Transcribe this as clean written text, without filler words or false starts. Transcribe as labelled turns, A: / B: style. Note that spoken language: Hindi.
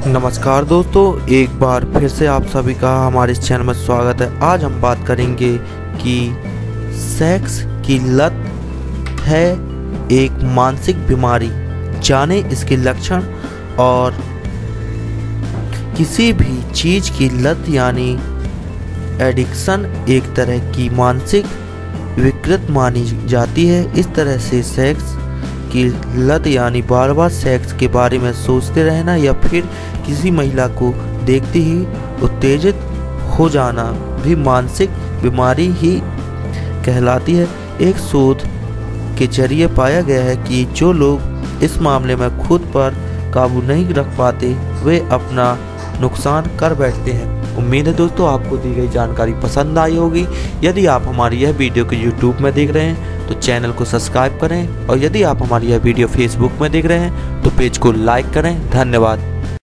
A: नमस्कार दोस्तों, एक बार फिर से आप सभी का हमारे इस चैनल में स्वागत है। आज हम बात करेंगे कि सेक्स की लत है एक मानसिक बीमारी। जाने इसके लक्षण और किसी भी चीज़ की लत यानी एडिक्शन एक तरह की मानसिक विकृत मानी जाती है। इस तरह से सेक्स की लत यानी बार बार सेक्स के बारे में सोचते रहना या फिर किसी महिला को देखते ही उत्तेजित हो जाना भी मानसिक बीमारी ही कहलाती है। एक शोध के जरिए पाया गया है कि जो लोग इस मामले में खुद पर काबू नहीं रख पाते वे अपना नुकसान कर बैठते हैं। उम्मीद है दोस्तों आपको दी गई जानकारी पसंद आई होगी। यदि आप हमारी यह वीडियो को YouTube में देख रहे हैं तो चैनल को सब्सक्राइब करें और यदि आप हमारी यह वीडियो Facebook में देख रहे हैं तो पेज को लाइक करें। धन्यवाद।